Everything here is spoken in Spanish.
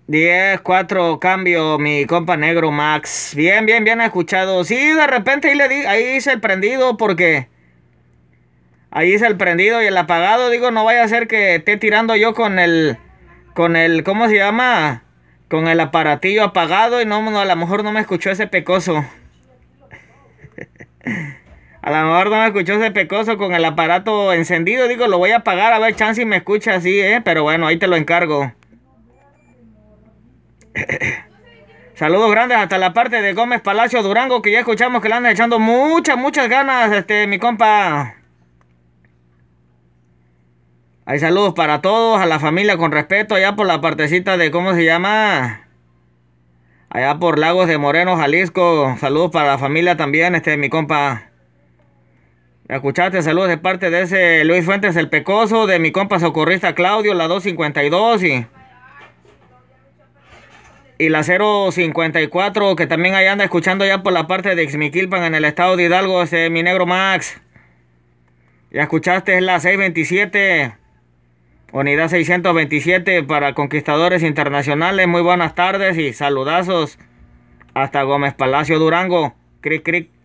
10-4 cambio, mi compa negro Max. Bien, bien, bien escuchado. Sí, de repente ahí hice el prendido porque ahí hice el prendido y el apagado. Digo, no vaya a ser que esté tirando yo con el, ¿cómo se llama? Con el aparatillo apagado y no, a lo mejor no me escuchó ese pecoso. A lo mejor no me escuchó ese pecoso con el aparato encendido. Digo, lo voy a apagar a ver, chance y me escucha así, Pero bueno, ahí te lo encargo. Saludos grandes hasta la parte de Gómez Palacio Durango, que ya escuchamos que le andan echando muchas ganas, mi compa. Hay saludos para todos, a la familia con respeto, allá por la partecita de, ¿cómo se llama? Allá por Lagos de Moreno, Jalisco. Saludos para la familia también, mi compa. Escuchaste, saludos de parte de ese Luis Fuentes el Pecoso, de mi compa socorrista Claudio, la 252 y la 054, que también ahí anda escuchando ya por la parte de Ixmiquilpan en el estado de Hidalgo, mi negro Max. Ya escuchaste, es la 627, unidad 627 para conquistadores internacionales. Muy buenas tardes y saludazos hasta Gómez Palacio Durango. Cric, cric.